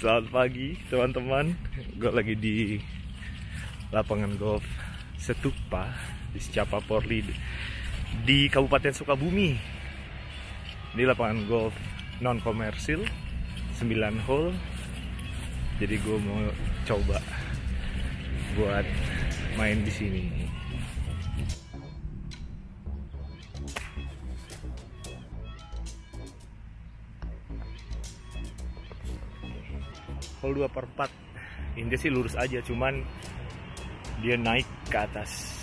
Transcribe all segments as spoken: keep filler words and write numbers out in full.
Selamat pagi teman-teman. Gue lagi di lapangan golf Setupa di Secapa Porli di Kabupaten Sukabumi. Ini lapangan golf non komersil sembilan hole. Jadi gue mau coba buat main di sini. Hole dua per empat. Ini sih lurus aja, cuman dia naik ke atas.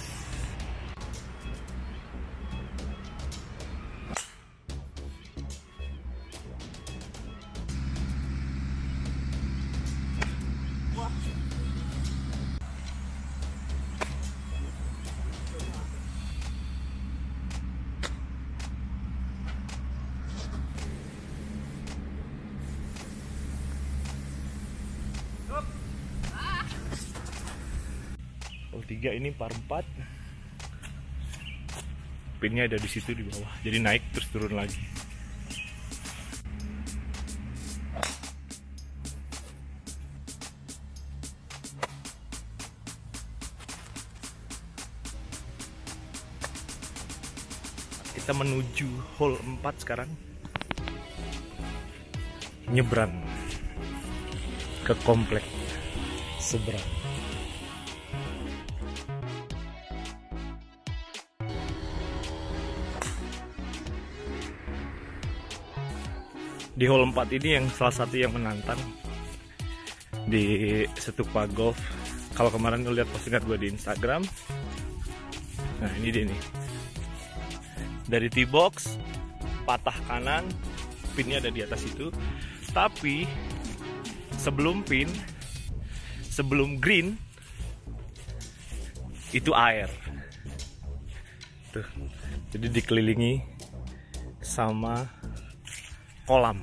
Hole tiga ini par empat. Pinnya ada di situ di bawah. Jadi naik terus turun lagi. Kita menuju hole empat sekarang. Nyebrang ke komplek seberang. Di hole empat ini yang salah satu yang menantang di Setupa Golf. Kalau kemarin lu lihat postingan gue di Instagram, nah ini dia nih. Dari tee box patah kanan, pinnya ada di atas itu. Tapi sebelum pin, sebelum green itu air. Tuh, jadi dikelilingi sama kolam.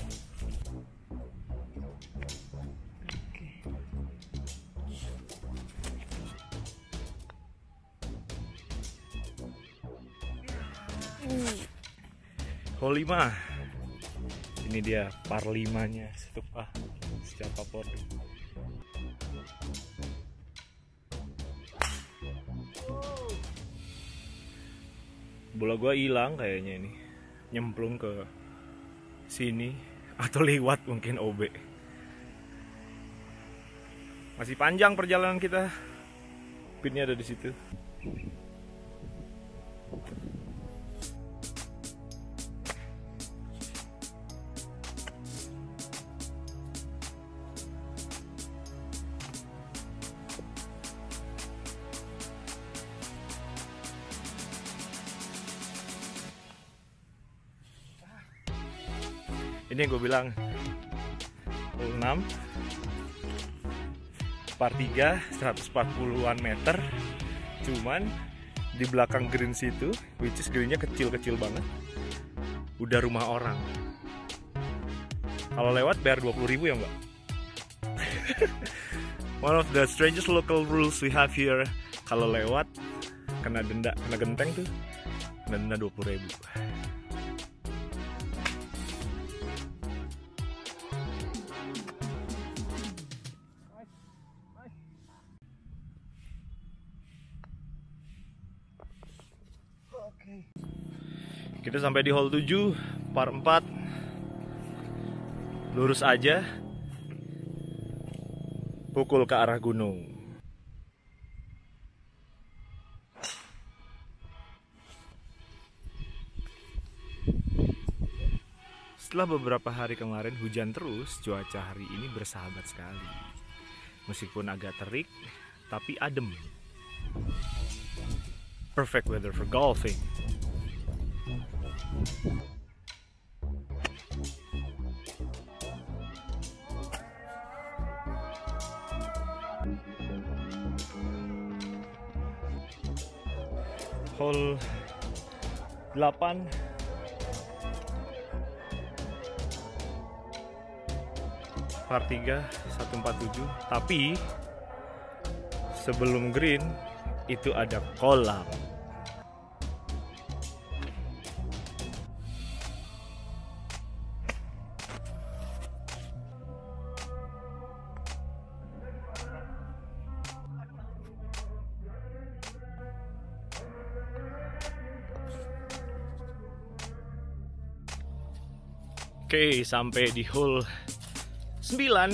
Hole lima. Ini dia par limanya Setupa Secapa Porli. Bola gua hilang kayaknya ini. Nyemplung ke sini atau lewat mungkin O B. Masih panjang perjalanan kita. Pinnya ada di situ. Ini yang gue bilang hole enam par tiga seratus empat puluhan meter, cuman di belakang green situ, which is greennya kecil-kecil banget, udah rumah orang. Kalau lewat bayar dua puluh ribu ya mbak. One of the strangest local rules we have here, kalau lewat kena denda, kena genteng tuh kena denda dua puluh ribu. Kita sampai di hole tujuh par empat. Lurus aja, pukul ke arah gunung. Setelah beberapa hari kemarin hujan terus, cuaca hari ini bersahabat sekali. Meskipun agak terik, tapi adem. Perfect weather for golfing. Hole delapan. Par tiga seratus empat puluh tujuh. Tapi sebelum green itu ada kolam. Oke, sampai di hole sembilan.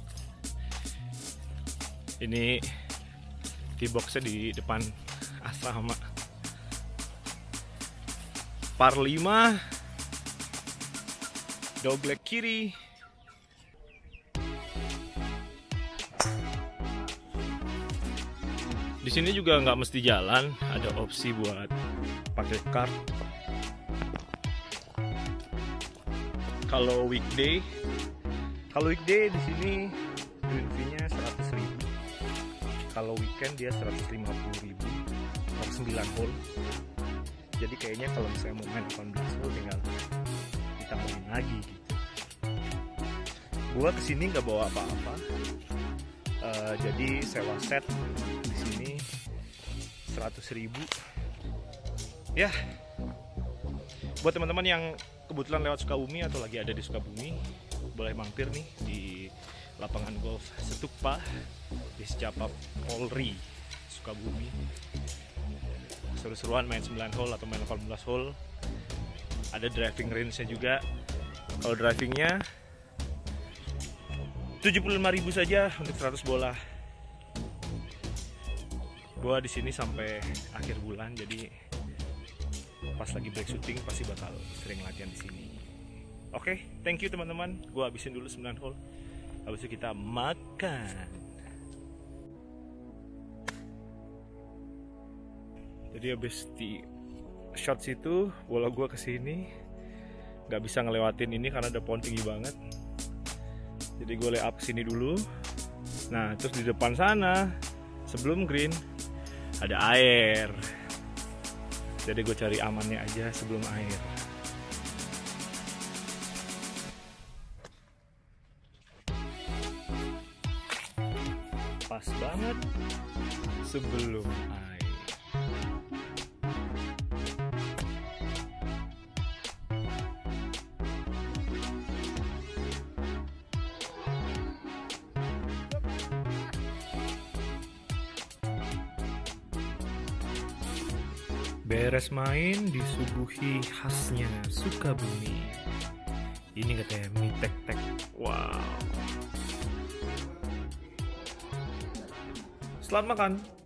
Ini tee boxnya di depan asrama. Par lima, dogleg kiri. Di sini juga nggak mesti jalan, ada opsi buat pakai kart. Kalau weekday, kalau weekday di sini green fee-nya seratus ribu. Kalau weekend dia seratus lima puluh ribu per sembilan hole. Jadi kayaknya kalau misalnya mau main delapan belas hole tinggal ditambahin lagi gitu. Gua kesini nggak bawa apa-apa, uh, jadi sewa set di sini seratus ribu. Ya, buat teman-teman yang kebetulan lewat Sukabumi atau lagi ada di Sukabumi, boleh mampir nih di lapangan golf Setukpa di Secapa Polri, Sukabumi. Seru-seruan main sembilan hole atau main delapan belas hole. Ada driving range-nya juga. Kalau drivingnya tujuh puluh lima ribu saja untuk seratus bola. Gua di sini sampai akhir bulan, jadi pas lagi break shooting pasti bakal sering latihan di sini. Oke, okay, thank you teman-teman. Gua habisin dulu sembilan hole. Habis itu kita makan. Jadi habis di shot situ, bola gua kesini, nggak bisa ngelewatin ini karena ada pohon tinggi banget. Jadi gue lay up sini dulu. Nah, terus di depan sana sebelum green ada air. Jadi gue cari amannya aja sebelum air. Pas banget sebelum air. Beres main disuguhi khasnya Sukabumi. Ini katanya mie tek-tek. Wow. Selamat makan.